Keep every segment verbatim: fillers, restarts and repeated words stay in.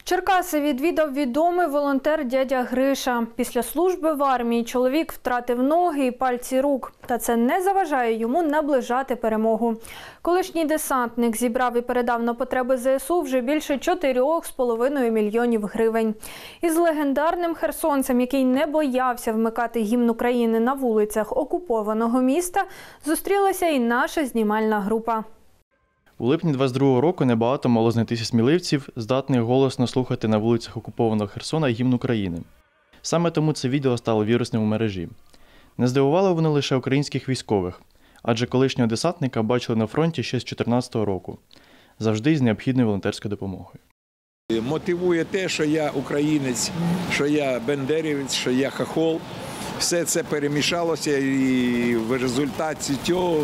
Черкаси відвідав відомий волонтер дядя Гриша. Після служби в армії чоловік втратив ноги і пальці рук. Та це не заважає йому наближати перемогу. Колишній десантник зібрав і передав на потреби зе ес у вже більше чотирьох з половиною мільйонів гривень. Із легендарним херсонцем, який не боявся вмикати гімн України на вулицях окупованого міста, зустрілася і наша знімальна група. У липні двадцять другого року небагато мало знайтися сміливців, здатних голосно слухати на вулицях окупованого Херсона гімн України. Саме тому це відео стало вірусним у мережі. Не здивувало воно лише українських військових, адже колишнього десантника бачили на фронті ще з дві тисячі чотирнадцятого року, завжди із необхідною волонтерською допомогою. Мотивує те, що я українець, що я бендерівець, що я хохол. Все це перемішалося і в результаті цього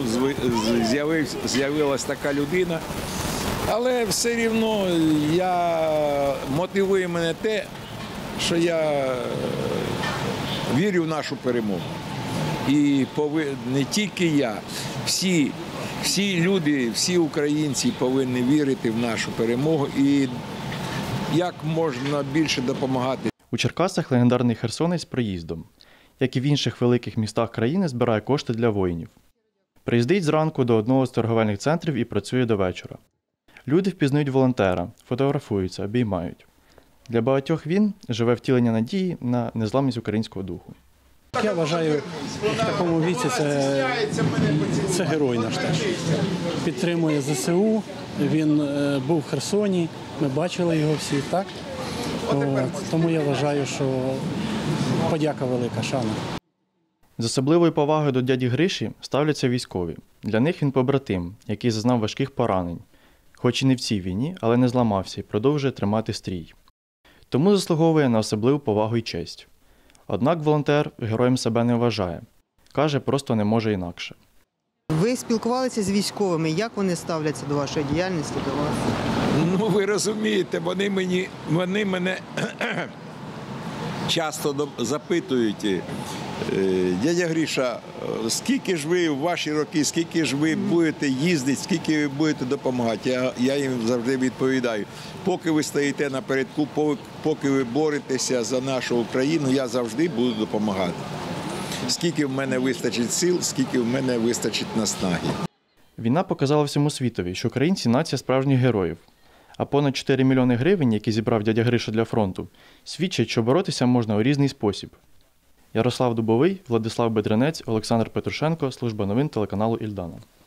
з'явилася така людина. Але все рівно я, мотивує мене те, що я вірю в нашу перемогу. І не тільки я, всі, всі люди, всі українці повинні вірити в нашу перемогу і як можна більше допомагати. У Черкасах легендарний херсонець проїздом, як і в інших великих містах країни, збирає кошти для воїнів. Приїздить зранку до одного з торговельних центрів і працює до вечора. Люди впізнають волонтера, фотографуються, обіймають. Для багатьох він живе втілення надії на незламність українського духу. Я вважаю, в такому віці це, це герой наш теж. Підтримує зе ес у, він був в Херсоні, ми бачили його всі, так? От, тому я вважаю, що подяка велика, шана. З особливою повагою до дяді Гриші ставляться військові. Для них він побратим, який зазнав важких поранень. Хоч і не в цій війні, але не зламався і продовжує тримати стрій. Тому заслуговує на особливу повагу і честь. Однак волонтер героєм себе не вважає. Каже, просто не може інакше. Ви спілкувалися з військовими, як вони ставляться до вашої діяльності, до вас? Ну, ви розумієте, вони, мені, вони мене часто запитують, дядя Гриша, скільки ж ви в ваші роки, скільки ж ви будете їздити, скільки ви будете допомагати? Я, я їм завжди відповідаю, поки ви стоїте напередку, поки ви боретеся за нашу Україну, я завжди буду допомагати. Скільки в мене вистачить сил, скільки в мене вистачить наснаги. Війна показала всьому світові, що українці – нація справжніх героїв. А понад чотири мільйони гривень, які зібрав дядя Гриша для фронту, свідчать, що боротися можна у різний спосіб. Ярослав Дубовий, Владислав Бедренець, Олександр Петрушенко, служба новин телеканалу Ільдана.